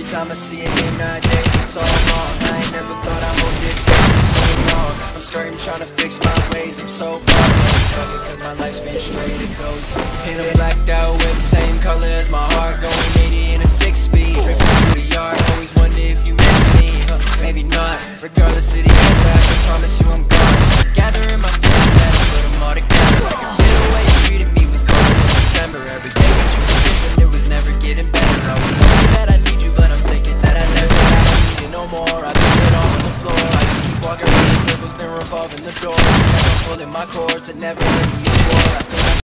time I see a name nowadays, it's all wrong. I ain't never thought I'd hold this game for so long. I'm skirting trying to fix my ways, I'm so gone. Fuck it, cause my life's been straight, it goes on. And I'm blacked out with the same color as my heart, going 80 in a 6-speed, drifting through the yard. Always wonder if you miss me, maybe not. Regardless of the answer, I can promise you I'm gone. Gathering my feelings, gotta put them all together. Like a feel the way you treated me was gone in December. Every day that you were different, it was never getting better. I was thinking that I need you, but I'm thinking that I never said I don't need it no more. I threw it all on the floor, I just keep walking around in circles, been revolving the door. I'm pulling my cords, it never let me explore. I feel like